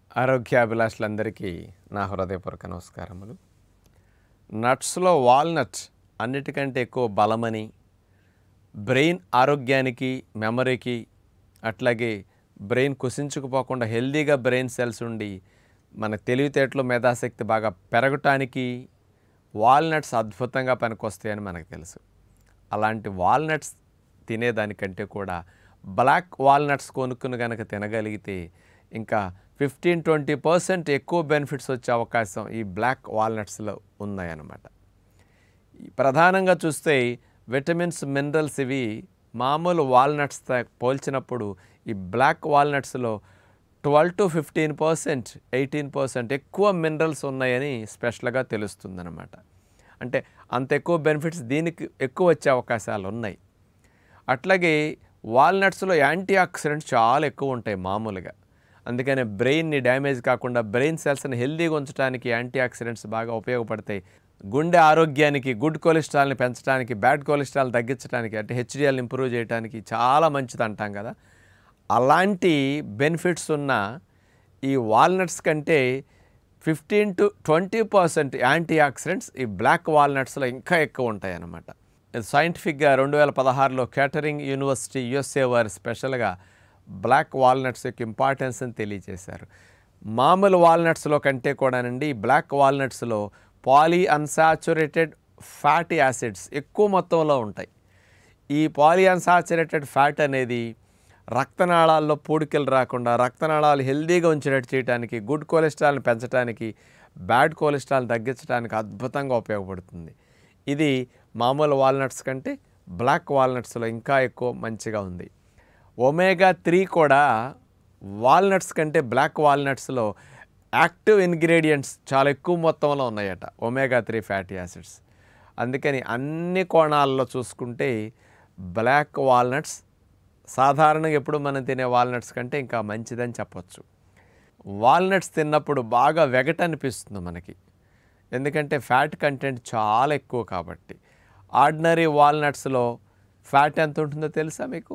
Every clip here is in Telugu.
ఆరోగ్యాభిలాషులందరికీ నా హృదయపూర్వక నమస్కారములు. నట్స్లో వాల్నట్ అన్నిటికంటే ఎక్కువ బలమని, బ్రెయిన్ ఆరోగ్యానికి, మెమరీకి, అట్లాగే బ్రెయిన్ కుసించుకుపోకుండా హెల్దీగా బ్రెయిన్ సెల్స్ ఉండి మన తెలివితేటలు మేధాశక్తి బాగా పెరగటానికి వాల్నట్స్ అద్భుతంగా పనికొస్తాయని మనకు తెలుసు. అలాంటి వాల్నట్స్ తినేదానికంటే కూడా బ్లాక్ వాల్నట్స్ కొనుక్కుని కనుక తినగలిగితే ఇంకా 15-20% ఎక్కువ బెనిఫిట్స్ వచ్చే అవకాశం ఈ బ్లాక్ వాల్నట్స్లో ఉన్నాయన్నమాట. ప్రధానంగా చూస్తే విటమిన్స్, మినరల్స్ ఇవి మామూలు వాల్నట్స్తో పోల్చినప్పుడు ఈ బ్లాక్ వాల్నట్స్లో 12-15%, 18% ఎక్కువ మినరల్స్ ఉన్నాయని స్పెషల్గా తెలుస్తుందన్నమాట. అంటే అంత ఎక్కువ బెనిఫిట్స్ దీనికి ఎక్కువ వచ్చే అవకాశాలు ఉన్నాయి. అట్లాగే వాల్నట్స్లో యాంటీ ఆక్సిడెంట్స్ చాలా ఎక్కువ ఉంటాయి మామూలుగా. అందుకనే బ్రెయిన్ని డ్యామేజ్ కాకుండా బ్రెయిన్ సెల్స్ని హెల్దీగా ఉంచడానికి యాంటీ ఆక్సిడెంట్స్ బాగా ఉపయోగపడతాయి. గుండె ఆరోగ్యానికి, గుడ్ కొలెస్ట్రాల్ని పెంచడానికి, బ్యాడ్ కొలెస్ట్రాల్ తగ్గించడానికి, అంటే హెచ్డిఎల్ని ఇంప్రూవ్ చేయడానికి చాలా మంచిది అంటాం కదా. అలాంటి బెనిఫిట్స్ ఉన్న ఈ వాల్నట్స్ కంటే 15-20% యాంటీ ఆక్సిడెంట్స్ ఈ బ్లాక్ వాల్నట్స్లో ఇంకా ఎక్కువ ఉంటాయి అన్నమాట. సైంటిఫిక్గా 2016లో కేటరింగ్ యూనివర్సిటీ USA వారు స్పెషల్గా బ్లాక్ వాల్నట్స్ యొక్క ఇంపార్టెన్స్ని తెలియజేశారు. మామూలు వాల్నట్స్లో కంటే కూడానండి బ్లాక్ వాల్నట్స్లో పాలీ అన్సాచురేటెడ్ ఫ్యాటీ యాసిడ్స్ ఎక్కువ మొత్తంలో ఉంటాయి. ఈ పాలీ అన్సాచురేటెడ్ ఫ్యాట్ అనేది రక్తనాళాల్లో పూడికలు రాకుండా రక్తనాళాలు హెల్దీగా ఉంచేటట్టు చేయడానికి, గుడ్ కొలెస్ట్రాల్ని పెంచడానికి, బ్యాడ్ కొలెస్ట్రాల్ తగ్గించడానికి అద్భుతంగా ఉపయోగపడుతుంది. ఇది మామూలు వాల్నట్స్ కంటే బ్లాక్ వాల్నట్స్లో ఇంకా ఎక్కువ మంచిగా ఉంది. ఒమేగా-3 కూడా వాల్నట్స్ కంటే బ్లాక్ వాల్నట్స్లో యాక్టివ్ ఇంగ్రీడియంట్స్ చాలా ఎక్కువ మొత్తంలో ఉన్నాయట, ఒమేగా-3 ఫ్యాటీ యాసిడ్స్. అందుకని అన్ని కోణాల్లో చూసుకుంటే బ్లాక్ వాల్నట్స్ సాధారణంగా ఎప్పుడు మనం తినే వాల్నట్స్ కంటే ఇంకా మంచిదని చెప్పొచ్చు. వాల్నట్స్ తిన్నప్పుడు బాగా వెగటనిపిస్తుంది మనకి, ఎందుకంటే ఫ్యాట్ కంటెంట్ చాలా ఎక్కువ కాబట్టి. ఆర్డినరీ వాల్నట్స్లో ఫ్యాట్ ఎంత ఉంటుందో తెలుసా మీకు?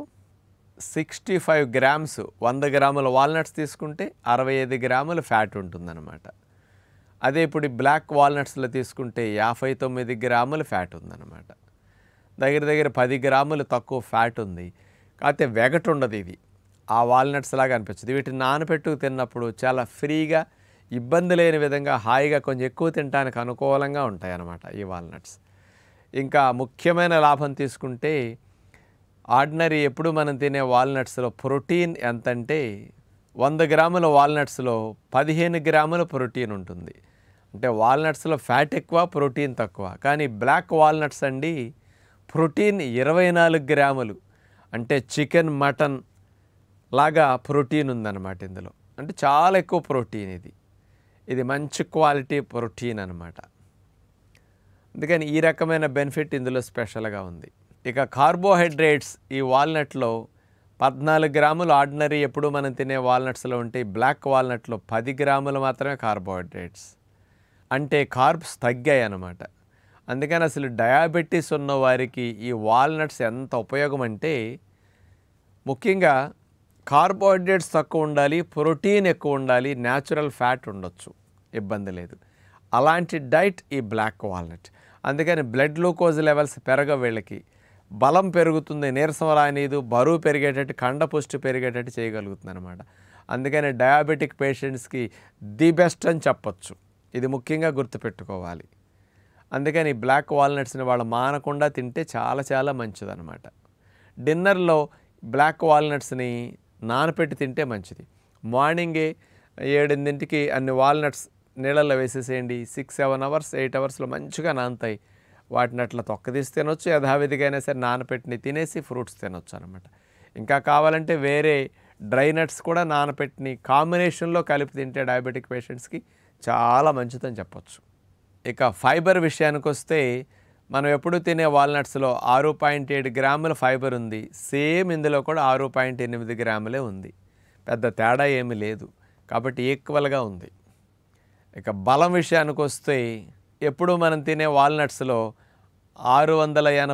65 గ్రామ్స్. 100 గ్రాముల వాల్నట్స్ తీసుకుంటే 65 గ్రాముల ఫ్యాట్ ఉంటుందన్నమాట. అదే ఇప్పుడు బ్లాక్ వాల్నట్స్లో తీసుకుంటే 59 గ్రాముల ఫ్యాట్ ఉందన్నమాట. దగ్గర 10 గ్రాములు తక్కువ ఫ్యాట్ ఉంది. కాకపోతే వెగటు ఉండదు. ఇది ఆ వాల్నట్స్ లాగా అనిపించదు. వీటిని నానబెట్టుకు తిన్నప్పుడు చాలా ఫ్రీగా, ఇబ్బంది లేని విధంగా హాయిగా కొంచెం ఎక్కువ తినడానికి అనుకూలంగా ఉంటాయి అన్నమాట ఈ వాల్నట్స్. ఇంకా ముఖ్యమైన లాభం తీసుకుంటే ఆర్డినరీ ఎప్పుడు మనం తినే వాల్నట్స్లో ప్రోటీన్ ఎంతంటే 100 గ్రాముల వాల్నట్స్లో 15 గ్రాముల ప్రోటీన్ ఉంటుంది. అంటే వాల్నట్స్లో ఫ్యాట్ ఎక్కువ, ప్రోటీన్ తక్కువ. కానీ బ్లాక్ వాల్నట్స్ అండి ప్రోటీన్ 24 గ్రాములు. అంటే చికెన్, మటన్ లాగా ప్రోటీన్ ఉందన్నమాట ఇందులో. అంటే చాలా ఎక్కువ ప్రోటీన్ ఇది మంచి క్వాలిటీ ప్రోటీన్ అన్నమాట. అందుకని ఈ రకమైన బెనిఫిట్ ఇందులో స్పెషల్గా ఉంది. ఇక కార్బోహైడ్రేట్స్ ఈ వాల్నట్లో 14 గ్రాములు ఆర్డినరీ ఎప్పుడు మనం తినే వాల్నట్స్లో ఉంటే బ్లాక్ వాల్నట్లో 10 గ్రాములు మాత్రమే కార్బోహైడ్రేట్స్. అంటే కార్బ్స్ తగ్గాయి అన్నమాట. అందుకని అసలు డయాబెటీస్ ఉన్న వారికి ఈ వాల్నట్స్ ఎంత ఉపయోగం అంటే, ముఖ్యంగా కార్బోహైడ్రేట్స్ తక్కువ ఉండాలి, ప్రోటీన్ ఎక్కువ ఉండాలి, న్యాచురల్ ఫ్యాట్ ఉండొచ్చు, ఇబ్బంది లేదు. అలాంటి డైట్ ఈ బ్లాక్ వాల్నట్. అందుకని బ్లడ్ గ్లూకోజ్ లెవెల్స్ వీళ్ళకి బలం పెరుగుతుంది, నీరసం రానిదు, బరువు పెరిగేటట్టు, కండపుష్టి పెరిగేటట్టు చేయగలుగుతుంది అనమాట. అందుకని డయాబెటిక్ పేషెంట్స్కి ది బెస్ట్ అని చెప్పొచ్చు. ఇది ముఖ్యంగా గుర్తుపెట్టుకోవాలి. అందుకని బ్లాక్ వాల్నట్స్ని వాళ్ళు మానకుండా తింటే చాలా చాలా మంచిదన్నమాట. డిన్నర్లో బ్లాక్ వాల్నట్స్ని నానపెట్టి తింటే మంచిది. మార్నింగే 7-8కి అన్ని వాల్నట్స్ నీళ్ళల్లో వేసేసేయండి. 6-7 అవర్స్ 8 అవర్స్లో మంచిగా నానుతాయి. వాటిని అట్లా తొక్కదీసి తినొచ్చు, యథావిధిగా అయినా సరే నానపెట్టిని తినేసి ఫ్రూట్స్ తినొచ్చు అనమాట. ఇంకా కావాలంటే వేరే డ్రై నట్స్ కూడా నానపెట్టిని కాంబినేషన్లో కలిపి తింటే డయాబెటిక్ పేషెంట్స్కి చాలా మంచిదని చెప్పొచ్చు. ఇక ఫైబర్ విషయానికి వస్తే మనం ఎప్పుడు తినే వాల్నట్స్లో 6.7 గ్రాముల ఫైబర్ ఉంది. సేమ్ ఇందులో కూడా 6.8 గ్రాములే ఉంది. పెద్ద తేడా ఏమీ లేదు, కాబట్టి ఈక్వల్గా ఉంది. ఇక బలం విషయానికి వస్తే ఎప్పుడు మనం తినే వాల్నట్స్లో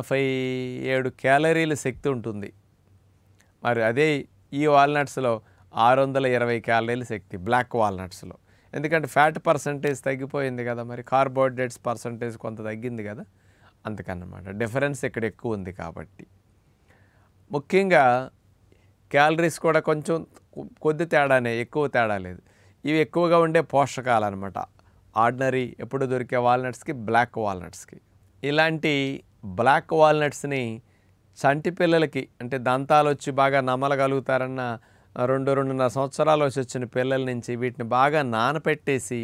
687 క్యాలరీల శక్తి ఉంటుంది. మరి అదే ఈ వాల్నట్స్లో 620 క్యాలరీల శక్తి బ్లాక్ వాల్నట్స్లో. ఎందుకంటే ఫ్యాట్ పర్సంటేజ్ తగ్గిపోయింది కదా, మరి కార్బోహైడ్రేట్స్ పర్సంటేజ్ కొంత తగ్గింది కదా, అందుకన్నమాట డిఫరెన్స్ ఇక్కడ ఎక్కువ ఉంది. కాబట్టి ముఖ్యంగా క్యాలరీస్ కూడా కొంచెం కొద్ది తేడానే, ఎక్కువ తేడా లేదు. ఇవి ఎక్కువగా ఉండే పోషకాలు అనమాట, ఆర్డినరీ ఎప్పుడు దొరికే వాల్నట్స్కి, బ్లాక్ వాల్నట్స్కి. ఇలాంటి బ్లాక్ వాల్నట్స్ని చంటి పిల్లలకి, అంటే దంతాలు వచ్చి బాగా నమలగలుగుతారన్న 2-2.5 సంవత్సరాలు వచ్చిన పిల్లల నుంచి వీటిని బాగా నానపెట్టేసి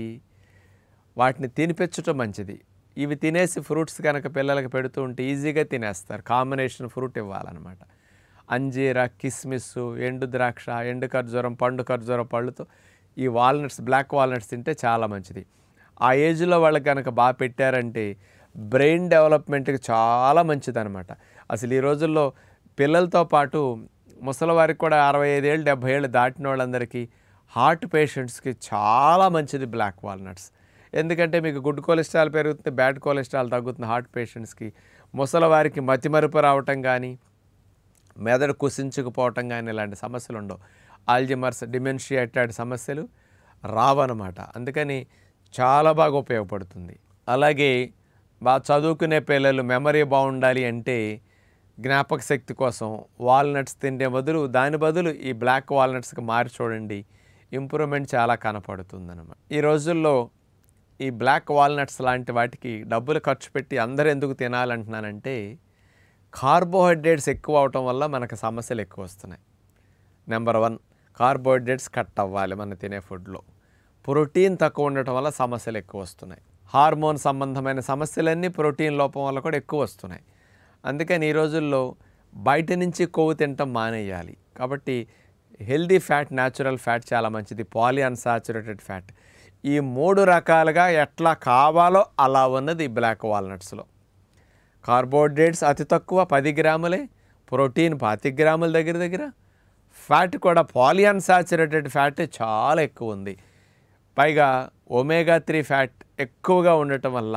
వాటిని తినిపించటం మంచిది. ఇవి తినేసి ఫ్రూట్స్ కనుక పిల్లలకి పెడుతూ ఉంటే ఈజీగా తినేస్తారు. Combination fruit ఇవ్వాలన్నమాట. అంజీర, కిస్మిస్, ఎండు ద్రాక్ష, ఎండు ఖర్జూరం, పండు ఖర్జూరం పళ్ళుతో ఈ వాల్నట్స్, బ్లాక్ వాల్నట్స్ తింటే చాలా మంచిది. ఆ ఏజ్లో వాళ్ళకి కనుక బాగా పెట్టారంటే బ్రెయిన్ డెవలప్మెంట్కి చాలా మంచిదన్నమాట. అసలు ఈ రోజుల్లో పిల్లలతో పాటు ముసలివారికి కూడా 65 ఏళ్ళు 70 ఏళ్ళు దాటిన వాళ్ళందరికీ, హార్ట్ పేషెంట్స్కి చాలా మంచిది బ్లాక్ వాల్నట్స్. ఎందుకంటే మీకు గుడ్ కొలెస్ట్రాల్ పెరుగుతుంది, బ్యాడ్ కొలెస్ట్రాల్ తగ్గుతుంది హార్ట్ పేషెంట్స్కి. ముసలివారికి మతిమరుపు రావటం కానీ, మెదడు కుసించుకుపోవటం కానీ ఇలాంటి సమస్యలు ఉండవు. ఆల్జిమర్స్, డిమెన్షియా ఇట్లాంటి సమస్యలు రావన్నమాట. అందుకని చాలా బాగా ఉపయోగపడుతుంది. అలాగే బాగా చదువుకునే పిల్లలు మెమరీ బాగుండాలి అంటే జ్ఞాపక శక్తి కోసం వాల్నట్స్ తింటే బదులు, దాని బదులు ఈ బ్లాక్ వాల్నట్స్కి మారి చూడండి, ఇంప్రూవ్మెంట్ చాలా కనపడుతుందన్నమాట. ఈ రోజుల్లో ఈ బ్లాక్ వాల్నట్స్ లాంటి వాటికి డబ్బులు ఖర్చు పెట్టి అందరూ ఎందుకు తినాలంటున్నానంటే, కార్బోహైడ్రేట్స్ ఎక్కువ అవటం వల్ల మనకు సమస్యలు ఎక్కువ వస్తున్నాయి. నెంబర్ 1, కార్బోహైడ్రేట్స్ కట్ అవ్వాలి మన తినే ఫుడ్లో. ప్రోటీన్ తక్కువ ఉండటం వల్ల సమస్యలు ఎక్కువ వస్తున్నాయి. హార్మోన్ సంబంధమైన సమస్యలన్నీ ప్రోటీన్ లోపం వల్ల కూడా ఎక్కువ వస్తున్నాయి. అందుకని ఈ రోజుల్లో బయట నుంచి కొవ్వు తినటం మానేయాలి. కాబట్టి హెల్దీ ఫ్యాట్, న్యాచురల్ ఫ్యాట్ చాలా మంచిది, పాలీ అన్సాచురేటెడ్ ఫ్యాట్. ఈ 3 రకాలుగా ఎట్లా కావాలో అలా ఉన్నది బ్లాక్ వాల్నట్స్లో. కార్బోహైడ్రేట్స్ అతి తక్కువ 10 గ్రాములే, ప్రోటీన్ 25 గ్రాముల దగ్గర, ఫ్యాట్ కూడా పాలీ అన్సాచురేటెడ్ ఫ్యాట్ చాలా ఎక్కువ ఉంది. పైగా ఒమేగా 3 ఫ్యాట్ ఎక్కువగా ఉండటం వల్ల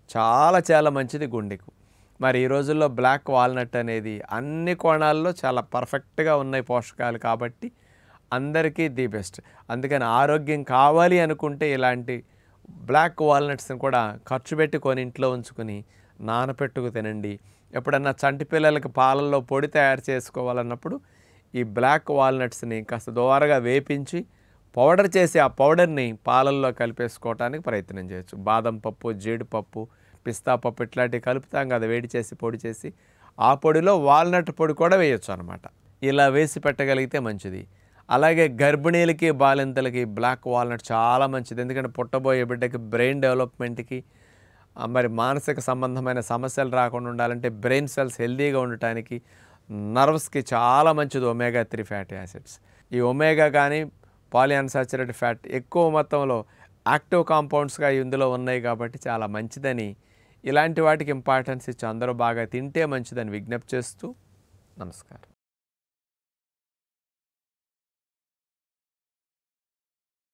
చాలా మంచిది గుండెకు. మరి ఈ రోజుల్లో బ్లాక్ వాల్నట్ అనేది అన్ని కోణాల్లో చాలా పర్ఫెక్ట్గా ఉన్నాయి పోషకాలు, కాబట్టి అందరికీ ది బెస్ట్. అందుకని ఆరోగ్యం కావాలి అనుకుంటే ఇలాంటి బ్లాక్ వాల్నట్స్ని కూడా ఖర్చు పెట్టి కొని ఇంట్లో ఉంచుకుని నానపెట్టుకు తినండి. ఎప్పుడన్నా చంటి పిల్లలకి పాలల్లో పొడి తయారు చేసుకోవాలన్నప్పుడు ఈ బ్లాక్ వాల్నట్స్ని కాస్త దోరగా వేపించి పౌడర్ చేసి ఆ పౌడర్ని పాలల్లో కలిపేసుకోవడానికి ప్రయత్నం చేయొచ్చు. బాదం పప్పు, జీడిపప్పు, పిస్తా పప్పు ఇట్లాంటివి కలుపుతాం కదా, వేడి చేసి పొడి చేసి, ఆ పొడిలో వాల్నట్ పొడి కూడా వేయొచ్చు అనమాట. ఇలా వేసి పెట్టగలిగితే మంచిది. అలాగే గర్భిణీలకి, బాలింతలకి బ్లాక్ వాల్నట్ చాలా మంచిది. ఎందుకంటే పుట్టబోయే బిడ్డకి బ్రెయిన్ డెవలప్మెంట్కి, మరి మానసిక సంబంధమైన సమస్యలు రాకుండా ఉండాలంటే, బ్రెయిన్ సెల్స్ హెల్దీగా ఉండటానికి, నర్వ్స్కి చాలా మంచిది ఒమేగా 3 ఫ్యాటీ యాసిడ్స్. ఈ ఒమేగా కానీ పాలీ అన్సాచురేటెడ్ ఫ్యాట్ ఎక్కువ మొత్తంలో యాక్టివ్ కాంపౌండ్స్గా ఇందులో ఉన్నాయి కాబట్టి చాలా మంచిదని, ఇలాంటి వాటికి ఇంపార్టెన్స్ ఇచ్చి అందరూ బాగా తింటే మంచిదని విజ్ఞప్తి చేస్తూ నమస్కారం.